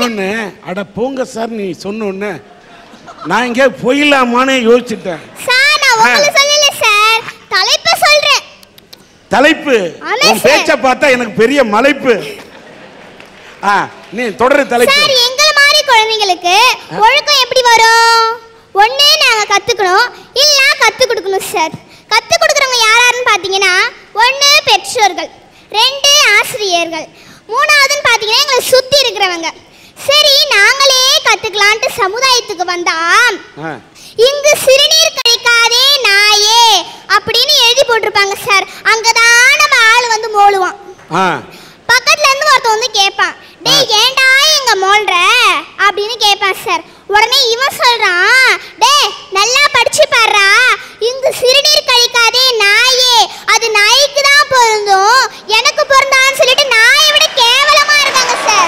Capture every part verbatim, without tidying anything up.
சொன்னோன்னு அட போங்க சார் நீ சொன்னோன்னு நான் இங்கே போயிடலாமான்னு யோசிச்சுட்டேன். சார் நான் உங்களை சொல்லல சார், தலைப்பு சொல்றேன். தலைப்பு உன் பேச்ச பார்த்தா எனக்கு பெரிய மலைப்பு. ஆ நீ தொடர் தலைப்பு. சார் எங்கள மாதிரி குழந்தைகளுக்கு ஒழுக்கம் எப்படி வரும்? ஒண்ணே நாங்க கத்துக்கணும், இல்ல கத்து கொடுக்கணும் சார். கத்து கொடுக்கறவங்க யாராருன்னு பாத்தீங்கன்னா ஒண்ணு பெற்றோர்கள், ரெண்டு ஆசிரியர்கள், மூணாவதுன்னு பாத்தீங்கன்னா எங்களை சுத்தி இருக்கிறவங்க. சரி நாங்களே கத்துக்கலான்ட்டு சமுதாயத்துக்கு வந்தா இங்கு சிறுநீர் கழிக்காதே நாயே அப்படின்னு எழுதி போட்டிருப்பாங்க சார். அங்கதான் நம்ம ஆளு வந்து மோளுவான். பக்கத்துல இருந்து ஒருத்தன் வந்து கேட்பான், டேய் ஏண்டா எங்க மோல்ற அப்படின்னு கேட்பான் சார். உடனே இவன் சொல்றான், டேய் நல்லா படிச்சு பாருடா, இங்கு சிறுநீர் கழிக்காதே நாயே அது நாய்க்கு தான் பொருந்தும், எனக்கு பொருந்தான்னு சொல்லிட்டு நாயை விட கேவலமா இருக்காங்க சார்.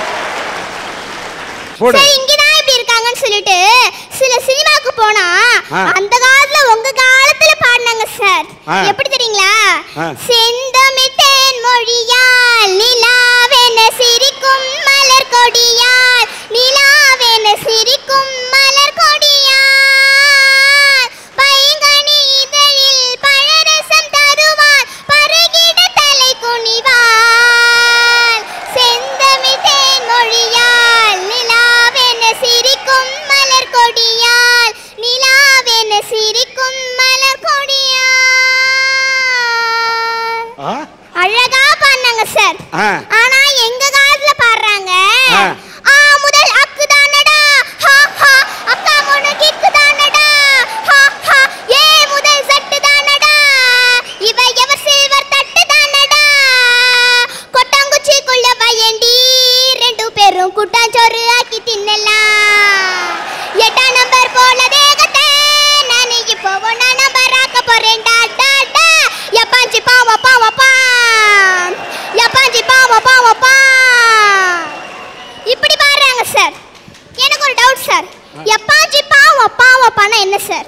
சார் இங்கதான் இப்படி இருக்காங்கன்னு சொல்லிட்டு சில சினிமாக்கு போனா அந்த காலத்துல உங்க காலத்துல பாடினாங்க சார். எப்படி தெரியுங்களா? செந்தமிழ் மொழியால் நிலாவென சிரிக்கும் மலர் கொடியால், நிலாவென சிரிக்கும் மலர் கொடியால், பைங்கனி இதழில் பழரசம் தருவார் பருகிட தலை குனிவார். செந்தமிழ் மொழியால் நிலாவென சிரிக்கும் மலர் கொடியால், நிலாவென சிரிக்கும் மலர் கொடியால். அழகா பாடுனாங்க சார். ஆனா எங்க காலத்துல பாடுறாங்க, ஆ முதல் அக்கு தானடா ஹா ஹா, அக்கா முனு கிக்கு தானடா ஹா ஹா, ஏ முதல் சட்டு தானடா, இவ எவ சில்வர் தட்டு தானடா, கொட்டாங்குச்சிக்குள்ள வயண்டி ரெண்டு பேரும் கூட்டாஞ்சோறு ஆக்கி தின்னலாம், எட்டாம் நம்பர் போல தேகத்தை நான் இப்போ ஒன்னா நம்பர் ஆக்க போறேன் டா டா டா, எப்பாஞ்சி பாவ பாவ பா, எப்பாஞ்சி பாவ பாவ பா. இப்படி பாடுறாங்க சார். எனக்கு ஒரு டவுட் சார், எப்பாஞ்சி பாவ பாவ பானா என்ன சார்?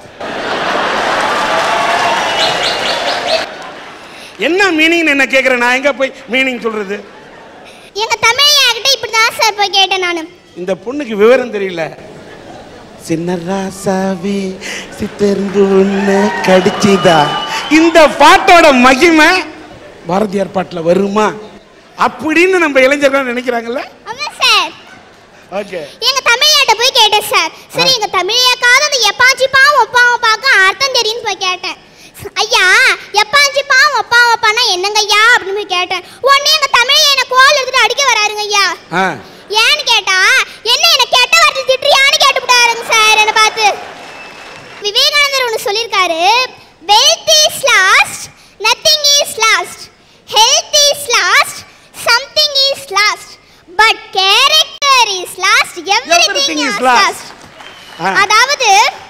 என்ன மீனிங் என்ன கேக்குற? நான் எங்க போய் மீனிங் சொல்றது? எங்க தமிழையா கிட்ட இப்படி தான் சார் போய் கேட்டேன் நானு. இந்த பொண்ணுக்கு விவரம் தெரியல. சின்ன ராசாவே சித்தருந்து ஒண்ணு கடிச்சிதா, இந்த பாட்டோட மகிமை பாரதியார் பாட்டுல வருமா அப்படின்னு நம்ம இளைஞர்கள் நினைக்கிறாங்கல்ல. ஆமா சார். ஓகே. எங்க தமிழையாட்ட போய் கேட்டேன் சார். சரி எங்க தமிழையாக்காவது அந்த எப்பாஞ்சி பாவ பாவ பாக்க அர்த்தம் தெரியும்னு போய் கேட்டேன். ஐயா எப்பாஞ்சி பாவ பாவ பானா என்னங்க ஐயா அப்படின்னு போய் கேட்டேன். உடனே எங்க தமிழையா என்ன கோல் எடுத்துட்டு அடிக்க வராருங்க ஐயா. ஏன்னு கேட்டா என்ன என்ன கெட்ட வார்த்தை திட்டுறியான்னு கேட்டுவிட்டாருங்க சார் என்ன பார்த்து. விவேகானந்தர் ஒன்று சொல்லியிருக்காரு, wealth is lost, nothing is lost, health is lost, something is lost, but character is lost, everything is lost. அதாவது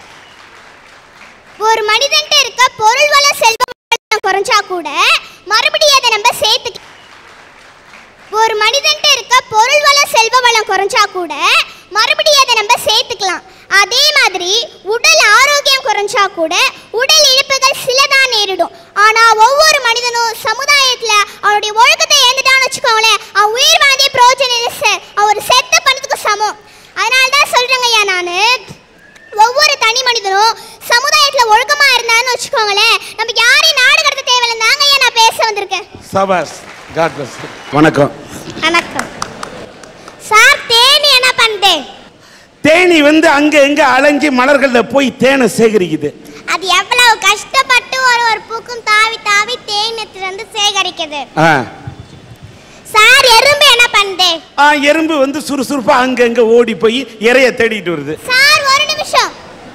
ஒரு மனிதன்ட்ட இருக்க பொருள் வள செல்வம் குறைஞ்சா கூட மறுபடியும் அதை நம்ம சேர்த்து, ஒரு மனிதன்ட்ட இருக்க பொருள் வள செல்வ வளம் குறைஞ்சா கூட மறுபடியும் அதை நம்ம சேர்த்துக்கலாம். அதே மாதிரி உடல் ஆரோக்கியம் குறைஞ்சா கூட உடல் இழப்புகள் சிலதான் நேரிடும். ஆனா ஒவ்வொரு மனிதனும் சமுதாயத்துல அவருடைய ஒழுக்கத்தை இழந்துட்டான்னு வச்சுக்கோங்களேன், அவன் உயிர் வாழ்ந்தே பிரயோஜனம் இல்லை சார், அவர் செத்த பண்ணதுக்கு சமம். அதனால தான் சொல்றேங்க ஐயா, நானு ஒவ்வொரு தனி மனிதனும் சமுதாயத்துல ஒழுக்கமா இருந்தான்னு வச்சுக்கோங்களேன், நம்ம யாரையும் நாடு கடத்த தேவையில்லை. தாங்க ஐயா நான் பேச வந்திருக்கேன். சபாஸ். God bless. வணக்கம். வணக்கம் சார். தேனி என்ன பண்ணுது? தேனி வந்து அங்க எங்க அலைஞ்சி மலர்கள்ல போய் தேனை சேகரிக்குது. அது எவ்வளவு கஷ்டப்பட்டு ஒரு ஒரு பூக்கும் தாவி தாவி தேனத்துல இருந்து சேகரிக்குது. சார் எறும்பு என்ன பண்ணுது? ஆ எறும்பு வந்து சுறுசுறுப்பா அங்க அங்க ஓடி போய் இறைய தேடிட்டு வருது. சார் ஒரு நிமிஷம்.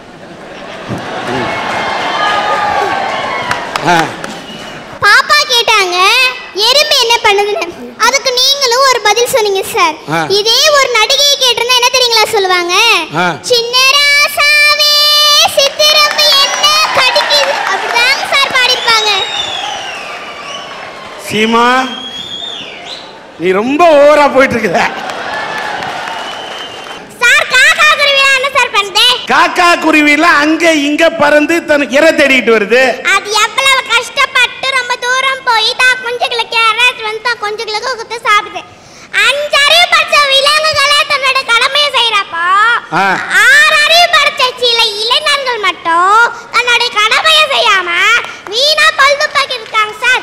பாப்பா கேட்டாங்க எறும்பு என்ன பண்ணுதுன்னு, அதுக்கு நீங்களும் ஒரு பதில் சொன்னீங்க சார். இதே ஒரு நடிகை கேட்டிருந்தா என்ன தெரியுங்களா சொல்லுவாங்க? சின்ன ராசாவே சித்திரம்பு என்ன கடிக்குது அப்படிதாங்க சார் பாடிருப்பாங்க. சீமா நீ ரொம்ப ஓவரா போயிட்டு இருக்க. சார் காக்கா குருவி என்ன சார் பண்ணுது? காக்கா குருவில அங்க இங்க பறந்து தனக்கு இறை தேடிட்டு வருது. அது எவ்வளவு கஷ்டப்பட்டு ரொம்ப தூரம் போய் தான் குஞ்சுகளுக்கு இறை வந்து தான் குஞ்சுகளுக்கு குத்து சாப்பிடுது. அஞ்சறிவு பச்ச விலங்குகளே தன்னோட ஆறு அறிவு படிச்ச சில இளைஞர்கள் மட்டும் தன்னுடைய கடமையை செய்யாம வீணா பழுது பாக்கி இருக்காங்க சார்.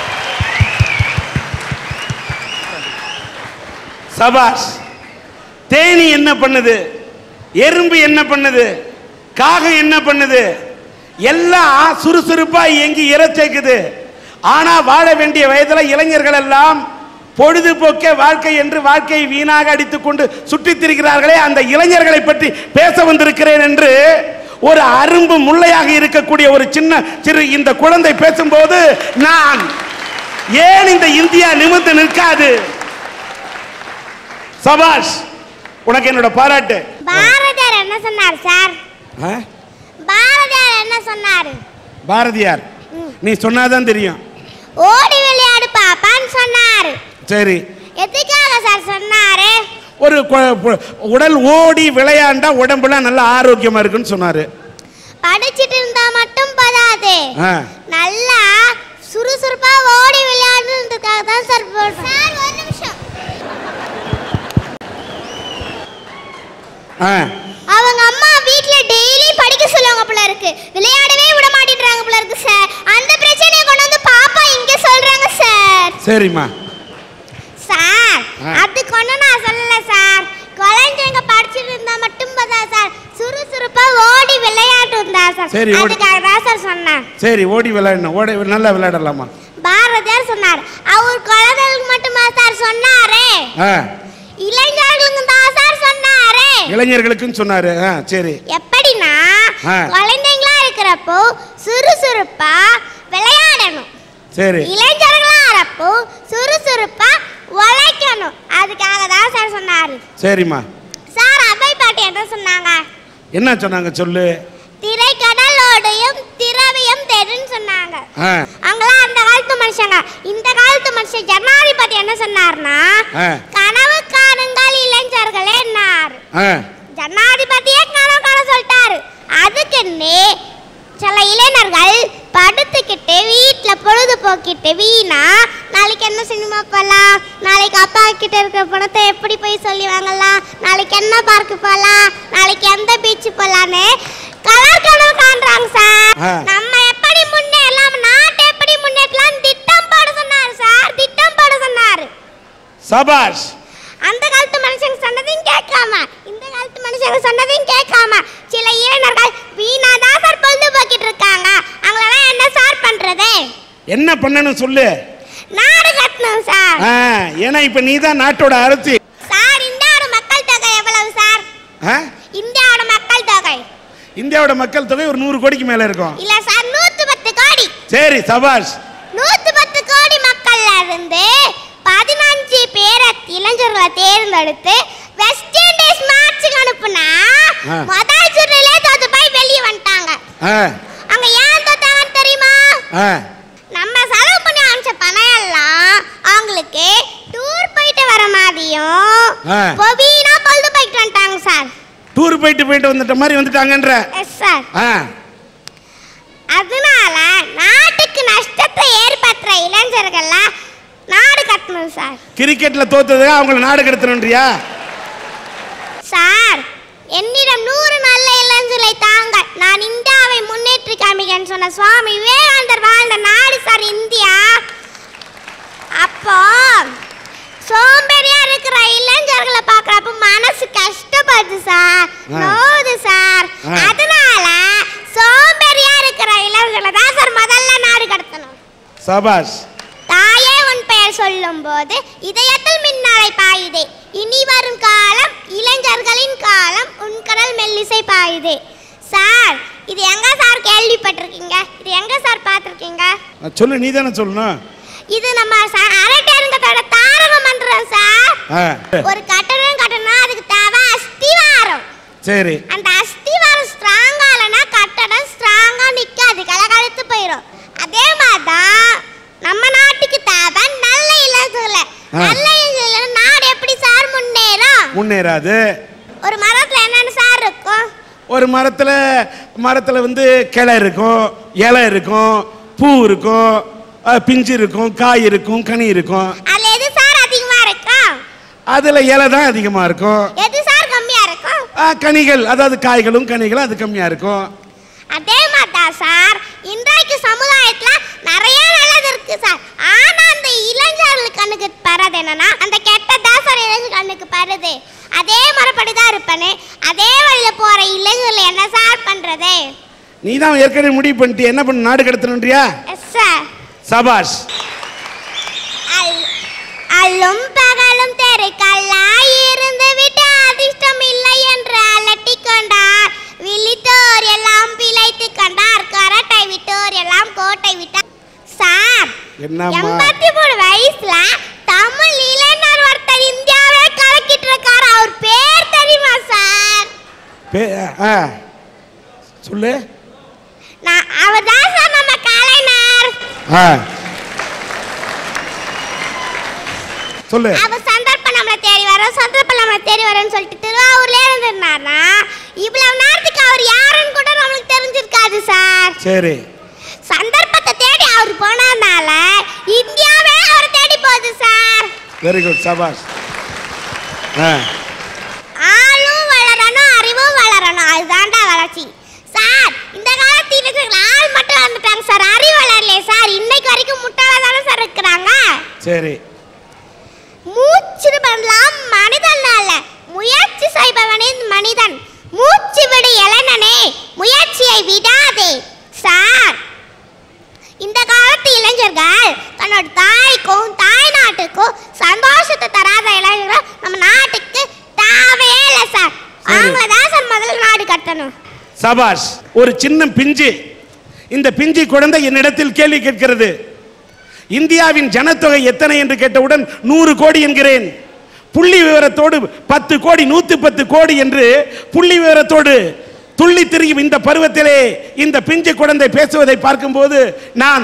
சபாஷ். தேனி என்ன பண்ணுது, எறும்பு என்ன பண்ணுது, காகம் என்ன பண்ணுது, எல்லாம் சுறுசுறுப்பா இயங்கி இறைச்சேக்குது. ஆனா வாழ வேண்டிய வயதுல இளைஞர்கள் எல்லாம் பொழுதுபோக்கே வாழ்க்கை என்று வாழ்க்கையை வீணாக அடித்துக் கொண்டு சுற்றித் திரிகிறார்களே, அந்த இளைஞர்களை பற்றி பேச வந்திருக்கிறேன் என்று ஒரு அரும்பு முள்ளையாக இருக்கக்கூடிய ஒரு சின்ன சிறு இந்த குழந்தை பேசும்போது நான் ஏன் இந்த இந்தியா நிமிர்ந்து நிற்காது? சபாஷ், உனக்கு என்னோட பாராட்டு. பாரதியார் என்ன சொன்னார் சார்? பாரதியார் என்ன சொன்னாரு? பாரதியார் நீ சொன்னாதான் தெரியும். ஓடி விளையாடு பாப்பான்னு சொன்னாரு. சரி, எதுக்காக சார் சொன்னாரு? ஒரு உடல் ஓடி விளையாண்டா உடம்புல நல்ல ஆரோக்கியமா இருக்குன்னு சொன்னாரு. படிச்சிட்டு இருந்தா மட்டும் போதாது, நல்லா சுறுசுறுப்பா ஓடி விளையாடுறதுக்காக தான் சார். சார் ஒரு நிமிஷம். அவங்க அம்மா வீட்ல டெய்லி படிக்க சொல்லுவாங்க போல இருக்கு, விளையாடவே விட மாட்டேன்றாங்க போல இருக்கு சார். அந்த பிரச்சனையை கொண்டு வந்து பாப்பா இங்க சொல்றாங்க சார். சரிம்மா சார், அதுக்கு ஒண்ணு நான் சொல்லல சார். குழந்தைங்க படிச்சிட்டு இருந்தா மட்டும் போதா சார், சுறுசுறுப்பா ஓடி விளையாட்டு இருந்தா சார். அதுக்காக தான் சார் சொன்னேன். சரி, ஓடி விளையாடணும், ஓடி நல்லா விளையாடலாமா? பாரதியார் சொன்னார். அவர் குழந்தைகளுக்கு மட்டுமா சார் சொன்னாரு? இளைஞர்களுக்கு தான் சார் சொன்னாரு. இளைஞர்களுக்குன்னு சொன்னாரு. சரி, எப்படின்னா குழந்தைங்களா இருக்கிறப்போ சுறுசுறுப்பா விளையாடணும். சரி, இளைஞர்களா இருப்போ சுறுசுறுப்பா உழைக்கணும். அதுக்காக தான் சார் சொன்னாரு. சரிம்மா. சார் அவை பாட்டி என்ன சொன்னாங்க? என்ன சொன்னாங்க சொல்லு. திரைக்கடலோடையும் திரவியம் தெரின்னு சொன்னாங்க. அவங்களாம் அந்த காலத்து மனுஷங்க. இந்த காலத்து மனுஷன் ஜனாதிபதி என்ன சொன்னார்னா, கனவு காணுங்கள் இளைஞர்களே என்னார். ஜனாதிபதியே கனவு காண சொல்லிட்டாரு. அதுக்குன்னு சில இளைஞர்கள் படுத்துக்கிட்டு வீட்டுல பொழுது போக்கிட்டு வீணா நாளைக்கு என்ன சினிமா போகலாம், நாளைக்கு அப்பா கிட்ட இருக்கிற பணத்தை எப்படி போய் சொல்லி வாங்கலாம், நாளைக்கு என்ன பார்க்கு போகலாம், நாளைக்கு எந்த பீச் போகலான்னு கலர் கனவு காண்றாங்க சார். நம்ம எப்படி முன்னேறலாம், நாட்டை எப்படி முன்னேற்றலாம் திட்டம் போட சொன்னாரு சார். திட்டம் போட சொன்னாரு. சபாஷ். அந்த காலத்து மனுஷங்க சொன்னதையும் கேட்காம இந்த காலத்து மனுஷங்க சொன்னதையும் கேட்காம சில இளைஞர்கள் வீணா தான் சார் பொழுது போக்கிட்டு இருக்காங்க. அவங்களெல்லாம் என்ன சார் பண்றது? என்ன பண்ணணும் சொல்லு. நாடு கட்டணும் சார். ஏன்னா இப்ப நீ தான் நாட்டோட அரசி. சார், இந்தியாவோட மக்கள் தொகை எவ்வளவு சார்? இந்தியாவோட மக்கள் தொகை இந்தியாவோட மக்கள் தொகை ஒரு நூறு கோடிக்கு மேல இருக்கும். இல்ல சார், நூத்தி பத்து கோடி. சரி, சபாஷ். நூத்தி பத்து கோடி மக்கள்ல இருந்து பதினஞ்சு பேரை இளைஞர்களை தேர்ந்தெடுத்து வெஸ்ட் இண்டீஸ் மேட்சுக்கு அனுப்புனா முதல் சுற்றுல தோத்து போய் வெளியே வந்துட்டாங்க. அங்க ஏன் தோத்தாங்கன்னு தெரியுமா? நம்ம செலவு பண்ணி அனுப்பிச்ச பணம் எல்லாம் அவங்களுக்கு டூர் போயிட்டு வர மாதிரியும் பொபீனா பொழுது போயிட்டு வந்துட்டாங்க சார். டூர் போயிட்டு போயிட்டு வந்துட்ட மாதிரி வந்துட்டாங்கன்ற. Yes sir. அதனால நாட்டுக்கு நஷ்டத்தை ஏற்படுத்துற இளைஞர்கள்லாம் நாடு கட்டணும் சார். கிரிக்கெட்ல தோத்தது அவங்கள நாடு கடத்தணும்ன்றியா? சார், என்னிடம் நூறு நல்ல இளைஞர்களை தாங்க, நான் இந்தியாவை முன்னேற்றி காமிக்கன்னு சொன்ன சுவாமி விவேகானந்தர் வாழ்ந்த நாடு சார் இந்தியா. அப்போ சோம்பேறியா இருக்கிற இளைஞர்களை பார்க்கறப்ப மனசு கஷ்டப்படுது சார், நோவுது சார். அதனால சோம்பேறியா இருக்கிற இளைஞர்களை தான் சார் முதல்ல நாடு கடத்தணும். சபாஷ். தாயே உன் பெயர் சொல்லும் போது இதயத்தில் மின்னலை பாயுதே, இனி வரும் காலம் இளைஞர்களின் காலம், உன் கடல் மெல்லிசை பாயுதே. சார், இது எங்க சார் கேள்விப்பட்டிருக்கீங்க? இது எங்க சார் பார்த்திருக்கீங்க? சொல்லு, நீ தானே சொல்லணும். இது நம்ம அரட்டேருங்கத்தோட தாரக மந்திரம் சார். ஒரு கட்டடம் கட்டணும்னா அதுக்கு தேவை அஸ்திவாரம். சரி. அந்த அஸ்திவாரம் ஸ்ட்ராங்கா இல்லைன்னா கட்டடம் ஸ்ட்ராங்கா நிக்காது, கலகலத்து போயிடும். அதே மாதிரிதான் நம்ம நாட்டுக்கு தேவை நல்ல இளைஞர்கள். நல்ல இளைஞர்கள் நாடு எப்படி சார் முன்னேறும்? முன்னேறாது. ஒரு மரத்துல என்னென்ன சார் இருக்கும்? ஒரு மரத்துல மரத்துல வந்து கிளை இருக்கும், இலை இருக்கும், பூ இருக்கும், பிஞ்சு இருக்கும், காய் இருக்கும், கனி இருக்கும். அதுல எது சார் அதிகமா இருக்கும்? அதுல இலை தான் அதிகமா இருக்கும். எது சார் கம்மியா இருக்கும்? கனிகள், அதாவது காய்களும் கனிகளும் அது கம்மியா இருக்கும். அதே மாதிரி சார் இன்றைக்கு சமுதாயத்துல நிறைய நல்லது இருக்கு சார். ஆனா அந்த இளைஞர்கள் கண்ணுக்கு பரது என்னன்னா அந்த கெட்டதான் சார் இளைஞர் கண்ணுக்கு பருது. அதே மரப்படிதான் இருப்பேன்னு அதே வழியில போற இளைஞர்கள் என்ன சார் பண்றது? நீ தான் ஏற்கனவே முடிவு பண்ணிட்டு என்ன பண்ண நாடு கடத்தணும்ன்றியா? Yes sir. சபாஷ். அல்லும் பகலும் தெருக்கல்லாய் இருந்து விட்டு அதிர்ஷ்டம் இல்லை என்று அலட்டி கொண்டார். விழித்தோர் எல்லாம் பிழைத்து கண்டார். கரட்டை விட்டோர் எல்லாம் கோட்டை விட்டார். சார் எண்பத்தி மூணு வயசுல தமிழ் இளைஞர் ஒருத்தர் இந்தியாவே கலக்கிட்டு இருக்காரு. அவர் பேர் தெரியுமா சார்? சொல்லு. அவர் தான் சார் நம்ம கலைஞர். சொல்லு. அவர் சந்தர்ப்பம் நம்மளை தேடி வர சந்தர்ப்பம் நம்மளை தேடி வரன்னு சொல்லிட்டு திருவாரூர்ல இருந்திருந்தாருன்னா இவ்வளவு நேரத்துக்கு அவர் யாருன்னு கூட நம்மளுக்கு தெரிஞ்சிருக்காது சார். சரி. சந்தர்ப்பத்தை தேடி அவர் போனதுனால இந்தியாவே அவர் தேடி போகுது சார். Very good. சபாஷ். ஆளும் வளரணும் அறிவும் வளரணும், அதுதான்டா வளர்ச்சி சார். இந்த காலத்தில் ஆள் மட்டும் வந்துட்டாங்க சார், அறிவு வளரலையே சார். இன்னைக்கு வரைக்கும் முட்டாளா தானே சார் இருக்கிறாங்க. சரி. மூச்சு பண்ணலாம் மனிதன் அல்ல, முயற்சி செய்பவனே மனிதன். மூச்சு விடு இளைஞனே, முயற்சியை விடாதே சார். இந்த காலத்து இளைஞர்கள் தன்னோட தாய்க்கும் தாய் நாட்டுக்கும் சந்தோஷத்தை தராத இளைஞர்கள் நம்ம நாட்டுக்கு தேவையே இல்லை சார். அவங்கள தான் சார் முதல்ல நாடு கட்டணும். சபாஷ். ஒரு சின்ன பிஞ்சு, இந்த பிஞ்சு குழந்தை என்னிடத்தில் கேள்வி கேட்கிறது. இந்தியாவின் ஜனத்தொகை எத்தனை என்று கேட்டவுடன் நூறு கோடி என்கிறேன். புள்ளி விவரத்தோடு பத்து கோடி நூத்தி பத்து கோடி என்று புள்ளி விவரத்தோடு துள்ளி திரியும் இந்த பருவத்திலே இந்த பிஞ்சு குழந்தை பேசுவதை பார்க்கும்போது நான்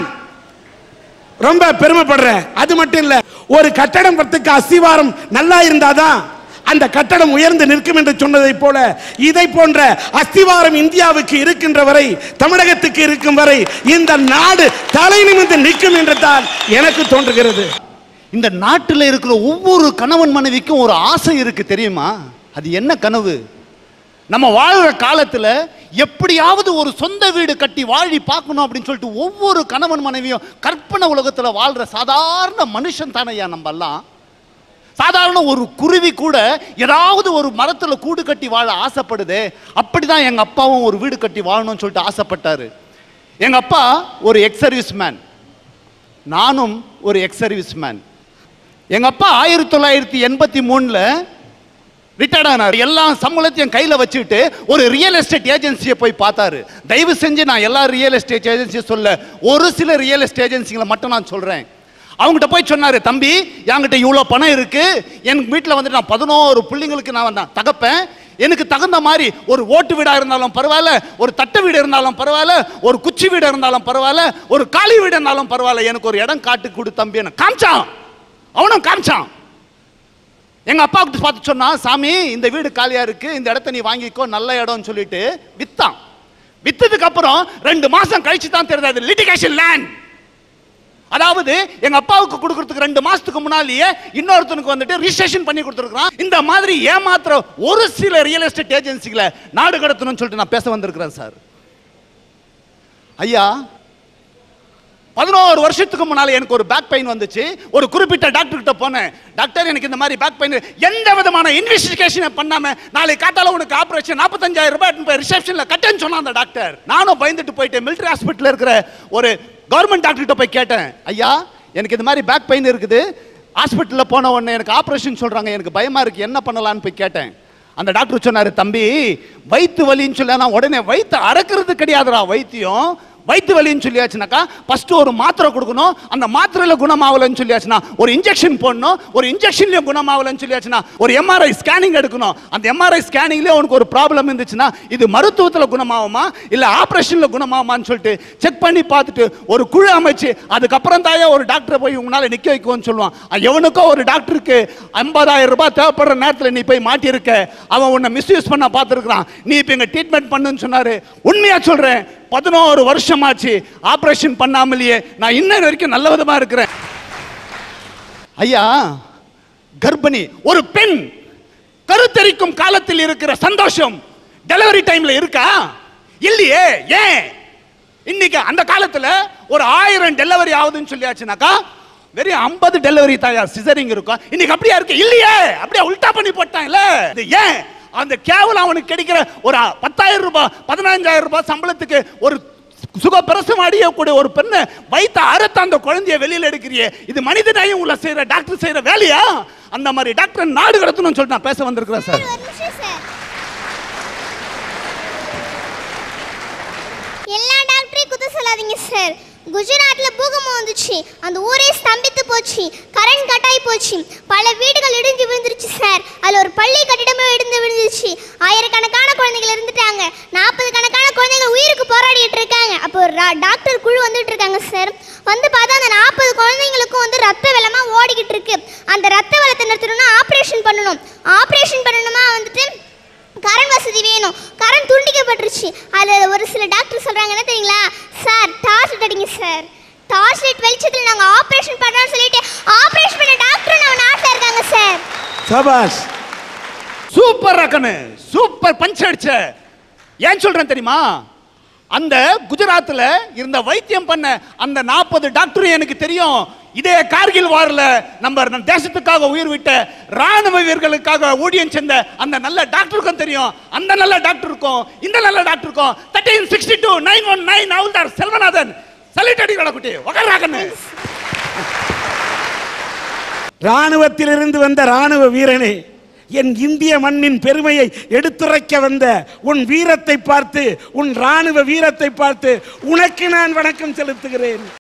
ரொம்ப பெருமைப்படுறேன். அது மட்டும் இல்ல, ஒரு கட்டடம் பத்துக்கு அஸ்திவாரம் நல்லா இருந்தாதான் அந்த கட்டடம் உயர்ந்து நிற்கும் என்று சொன்னதை போல இதை போன்ற அஸ்திவாரம் இந்தியாவுக்கு இருக்கின்ற வரை, தமிழகத்துக்கு இருக்கும் வரை இந்த நாடு தலை நிமிர்ந்து நிற்கும் என்று தான் எனக்கு தோன்றுகிறது. இந்த நாட்டில் இருக்கிற ஒவ்வொரு கணவன் மனைவிக்கும் ஒரு ஆசை இருக்கு தெரியுமா? அது என்ன கனவு? நம்ம வாழ்கிற காலத்தில் எப்படியாவது ஒரு சொந்த வீடு கட்டி வாழி பார்க்கணும் அப்படின்னு சொல்லிட்டு ஒவ்வொரு கணவன் மனைவியும் கற்பனை உலகத்தில் வாழ்கிற சாதாரண மனுஷன் தானையா நம்ம எல்லாம். சாதாரண ஒரு குருவி கூட ஏதாவது ஒரு மரத்தில் கூடு கட்டி வாழ ஆசைப்படுது. அப்படிதான் எங்கள் அப்பாவும் ஒரு வீடு கட்டி வாழணும்னு சொல்லிட்டு ஆசைப்பட்டாரு. எங்கள் அப்பா ஒரு எக்ஸ் சர்வீஸ் மேன், நானும் ஒரு எக்ஸ் சர்வீஸ் மேன். எங்கள் அப்பா ஆயிரத்தி தொள்ளாயிரத்தி எண்பத்தி மூணில் ரிட்டையர்ட் ஆனார். எல்லா சம்பளத்தையும் கையில் வச்சுக்கிட்டு ஒரு ரியல் எஸ்டேட் ஏஜென்சியை போய் பார்த்தாரு. தயவு செஞ்சு நான் எல்லா ரியல் எஸ்டேட் ஏஜென்சியை சொல்ல, ஒரு சில ரியல் எஸ்டேட் ஏஜென்சிகளை மட்டும் நான் சொல்கிறேன். அவங்ககிட்ட போய் சொன்னாரு, தம்பி என்கிட்ட இவ்வளோ பணம் இருக்கு, என் வீட்டில் வந்துட்டு நான் பதினோரு பிள்ளைங்களுக்கு நான் வந்தேன் தகப்பேன், எனக்கு தகுந்த மாதிரி ஒரு ஓட்டு வீடாக இருந்தாலும் பரவாயில்ல, ஒரு தட்டு வீடு இருந்தாலும் பரவாயில்ல, ஒரு குச்சி வீடு இருந்தாலும் பரவாயில்ல, ஒரு காலி வீடு இருந்தாலும் பரவாயில்ல, எனக்கு ஒரு இடம் காட்டு கொடு தம்பி. என்ன காமிச்சான், அவனும் காமிச்சான். எங்க அப்பா கிட்ட பார்த்து சொன்னா, சாமி இந்த வீடு காலியா இருக்கு, இந்த இடத்த நீ வாங்கிக்கோ, நல்ல இடம்னு சொல்லிட்டு வித்தான். வித்ததுக்கு அப்புறம் ரெண்டு மாசம் கழிச்சு தான் தெரியாது லிட்டிகேஷன் லேண்ட். அதாவது எங்க அப்பாவுக்கு கொடுக்கறதுக்கு ரெண்டு மாசத்துக்கு முன்னாலேயே இன்னொருத்தனுக்கு வந்துட்டு ரிஜிஸ்ட்ரேஷன் பண்ணி கொடுத்துருக்கான். இந்த மாதிரி ஏமாத்திர ஒரு சில ரியல் எஸ்டேட் ஏஜென்சிகளை நாடு கடத்தணும்னு சொல்லிட்டு நான் பேச வந்திருக்கிறேன் சார். ஐயா, பதினோரு வருஷத்துக்கு முன்னால எனக்கு ஒரு பேக் பெயின் வந்துச்சு. ஒரு குறிப்பிட்ட டாக்டர் கிட்ட போனேன். டாக்டர் எனக்கு இந்த மாதிரி பேக் பெயின், எந்த விதமான இன்வெஸ்டிகேஷன் பண்ணாம நாளை காட்டால உனக்கு ஆபரேஷன் நாற்பத்தஞ்சாயிரம் ரூபாய் ரிசப்ஷன்ல கட்டேன்னு சொன்னா அந்த டாக்டர். நானும் பயந்துட்டு போயிட்டு மிலிட்டரி ஹாஸ்பிட்டல் இருக்கிற ஒரு கவர்மெண்ட் டாக்டர் கிட்ட போய் கேட்டேன், ஐயா எனக்கு இந்த மாதிரி பேக் பெயின் இருக்குது, ஹாஸ்பிட்டலில் போன உடனே எனக்கு ஆப்ரேஷன் சொல்றாங்க, எனக்கு பயமா இருக்கு, என்ன பண்ணலான்னு போய் கேட்டேன். அந்த டாக்டர் சொன்னாரு, தம்பி வயிற்று வலின்னு சொல்ல உடனே வயிற்று அறக்கிறது கிடையாதுடா வைத்தியம். வயிற்று வலின்னு சொல்லியாச்சுனாக்கா ஃபர்ஸ்ட் ஒரு மாத்திரை கொடுக்கணும், அந்த மாத்திரையில குணமாகலன்னு சொல்லியாச்சுன்னா ஒரு இன்ஜெக்ஷன் போடணும், ஒரு இன்ஜெக்ஷன்லயும் குணமாகலன்னு சொல்லியாச்சுன்னா ஒரு எம்ஆர்ஐ ஸ்கேனிங் எடுக்கணும். அந்த எம்ஆர்ஐ ஸ்கேனிங்லேயே உனக்கு ஒரு ப்ராப்ளம் இருந்துச்சுன்னா இது மருத்துவத்தில் குணமாகுமா இல்லை ஆப்ரேஷனில் குணமாகுமான்னு சொல்லிட்டு செக் பண்ணி பார்த்துட்டு ஒரு குழு அமைச்சு அதுக்கப்புறம் தாயா ஒரு டாக்டரை போய் உங்களால் நிற்க வைக்குவோன்னு சொல்லுவான். எவனுக்கோ ஒரு டாக்டருக்கு ஐம்பதாயிரம் ரூபாய் தேவைப்படுற நேரத்தில் நீ போய் மாட்டியிருக்க, அவன் உன்னை மிஸ்யூஸ் பண்ண பார்த்துருக்கிறான், நீ இப்போ இங்கே ட்ரீட்மெண்ட் பண்ணுன்னு சொன்னாரு. உண்மையா சொல்றேன், பதினோரு வருஷமாச்சு ஆபரேஷன் பண்ணாமலேயே நான் இன்ன வரைக்கும் நல்ல விதமா இருக்கிறேன். ஐயா, கர்ப்பிணி ஒரு பெண் கருத்தரிக்கும் காலத்தில் இருக்கிற சந்தோஷம் டெலிவரி டைம்ல இருக்கா? இல்லையே. ஏன்? இன்னைக்கு அந்த காலத்துல ஒரு ஆயிரம் டெலிவரி ஆகுதுன்னு சொல்லியாச்சுனாக்கா வெறும் ஐம்பது டெலிவரி தாயா சிசரிங் இருக்கும். இன்னைக்கு அப்படியா இருக்கு? இல்லையே. அப்படியே உல்டா பண்ணி போட்டாங்கல்ல. ஏன்? அந்த கேவலம் அவனுக்கு கிடைக்கிற ஒரு பத்தாயிரம் ரூபாய் பதினஞ்சாயிரம் ரூபாய் சம்பளத்துக்கு ஒரு சுகப்பிரசவம் அடையக்கூடிய ஒரு பெண்ணை வைத்த அறுத்த அந்த குழந்தைய வெளியில எடுக்கிறியே, இது மனித நேயம் உள்ள செய்யற டாக்டர் செய்யற வேலையா? அந்த மாதிரி டாக்டர் நாடு கடத்தணும்னு சொல்லிட்டு நான் பேச வந்திருக்கிறேன் சார். எல்லா டாக்டரையும் குத்த சொல்லாதீங்க சார். குஜராத்ல பூகம்பம் வந்துச்சு, அந்த ஊரே ஸ்தம்பித்து போச்சு, கரண்ட் கட்டாய் போச்சு, பல வீடுகள் இடிஞ்சு விழுந்துருச்சு சார். அதுல ஒரு பள்ளி கட்டிடமே இடிந்து விழுந்துருச்சு. ஆயிரக்கணக்கான குழந்தைகள் இருந்துட்டாங்க. நாற்பது கணக்கான குழந்தைகள் உயிருக்கு போராடிட்டு இருக்காங்க. அப்போ ஒரு டாக்டர் குழு வந்துட்டு இருக்காங்க சார். வந்து பார்த்தா அந்த நாற்பது குழந்தைங்களுக்கும் வந்து ரத்த வெள்ளமா ஓடிக்கிட்டு இருக்கு. அந்த ரத்த வெள்ளத்தை நிறுத்தணும்னா ஆப்ரேஷன் பண்ணணும். ஆப்ரேஷன் பண்ணணுமா வந்துட்டு கரண்ட் வசதி வேணும். கரண்ட் துண்டிக்கப்பட்டுருச்சு. அதில் ஒரு சில டாக்டர் சொல்கிறாங்க என்ன தெரியுங்களா சார், டார்ச் லைட் அடிங்க சார், டார்ச் லைட் வெளிச்சத்தில் நாங்கள் ஆப்ரேஷன் பண்ணுறோம்னு சொல்லிட்டு ஆப்ரேஷன் பண்ண டாக்டர் நம்ம நாட்டில் இருக்காங்க சார். சபாஷ், சூப்பர் ரக்கனு, சூப்பர் பஞ்ச் அடிச்ச. ஏன் சொல்றேன் தெரியுமா? அந்த குஜராத்ல இருந்த வைத்தியம் பண்ண அந்த நாற்பது டாக்டர் எனக்கு தெரியும். இதே கார்கில் வார்ல நம்ம தேசத்துக்காக உயிர் விட்ட ராணுவ வீரர்களுக்காக ஊழியம் செஞ்ச அந்த நல்ல டாக்டருக்கும் தெரியும். அந்த நல்ல டாக்டருக்கும் இந்த நல்ல டாக்டருக்கும் thirteen sixty two nine one nine havildar Selvanathan salute அடிக்கடா குட்டி. வகராகன்னு ராணுவத்திலிருந்து வந்த ராணுவ வீரனே, என் இந்திய மண்ணின் பெருமையை எடுத்துரைக்க வந்த உன் வீரத்தை பார்த்து, உன் ராணுவ வீரத்தை பார்த்து உனக்கு நான் வணக்கம் செலுத்துகிறேன்.